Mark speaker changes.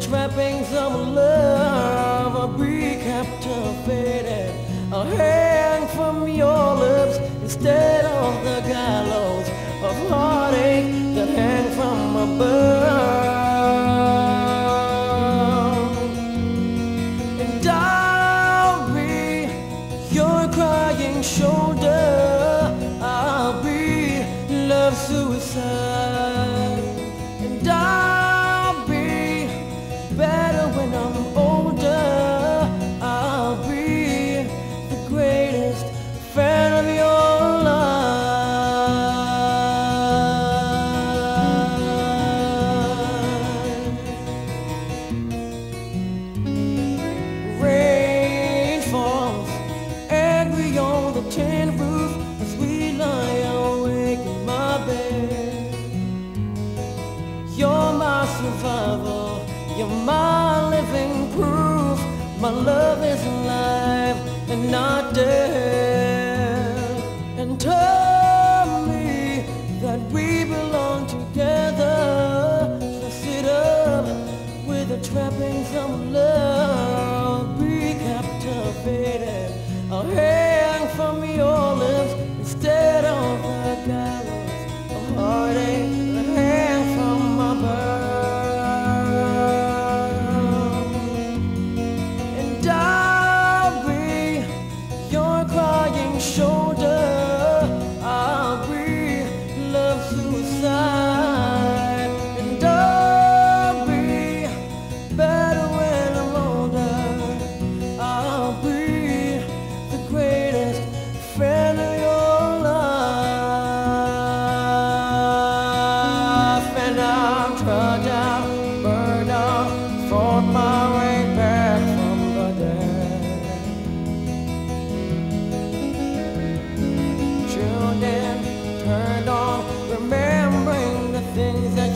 Speaker 1: trappings of love, I'll be captivated. I'll hang from your lips instead of the gallows of heartache that hang from above. And I'll be your crying shoulder. I'll be love suicide. And I'll be better when I'm older. I'll be the greatest fan of your life. Rain falls angry on the tin roof as we lie awake in my bed. You're my survival, you're my living proof. My love is alive and not dead. And tell me that we belong together. So sit up with the trappings of love. Be captivated. I'll hang from your lips instead of the gallows of heartache that hang from above. And I'll be your crying shoulder. I'll be love suicide. And I'll be better when I'm older. I'll be the greatest friend of your life. And I'm trudged out, burned out, fought my way back from the dead. Children turned on, remembering the things that